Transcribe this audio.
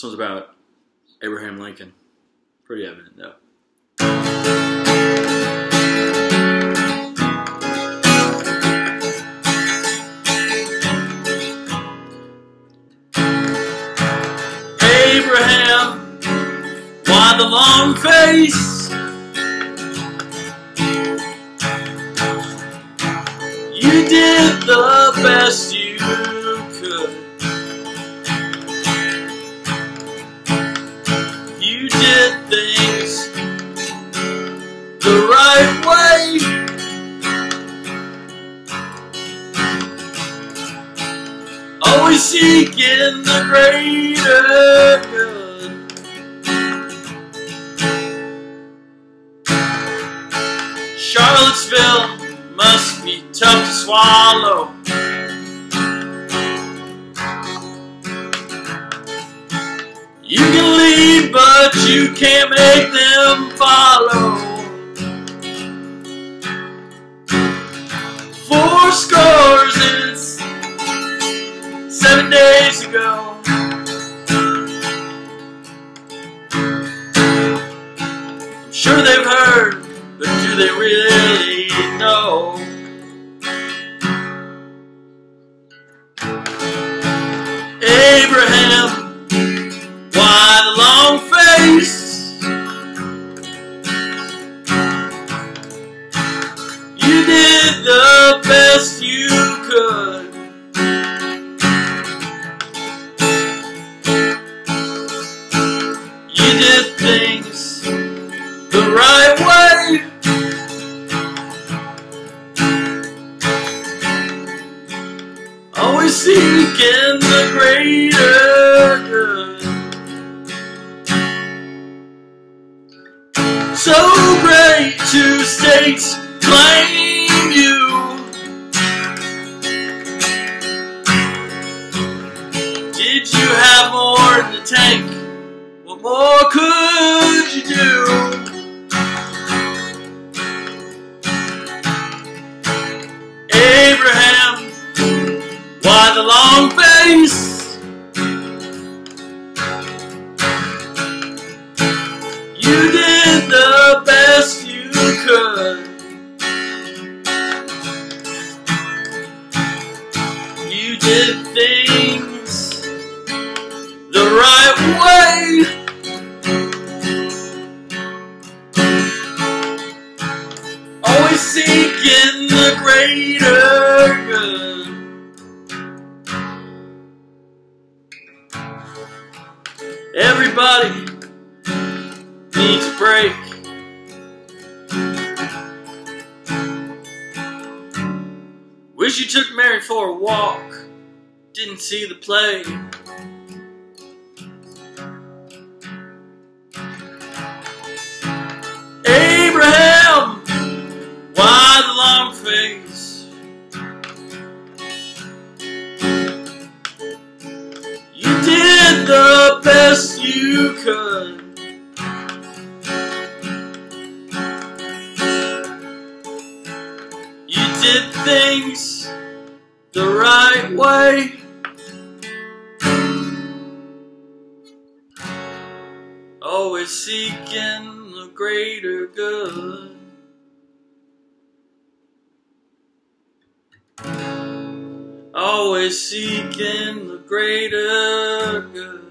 This one's about Abraham Lincoln. Pretty evident, though. Abraham, why the long face? You did the best you could. You did things the right way. Always seeking the greater good. Charlottesville must be tough to swallow. You can lead, but you can't make them follow. 7 days ago, I'm sure they've heard, but do they really know? Abraham, why the long face? You did the best you could. You did things the right way. Always seeking the greater good. So great two states claim you. Did you have more in the tank? What more could you do? Abraham, why the long face? You did the best you could. You did things the right way. Always seeking the greater good. Everybody needs a break. Wish you took Mary for a walk. Didn't see the play. Abraham, why the long face? You did the best you could. You did things the right way. Always seeking the greater good. Always seeking the greater good.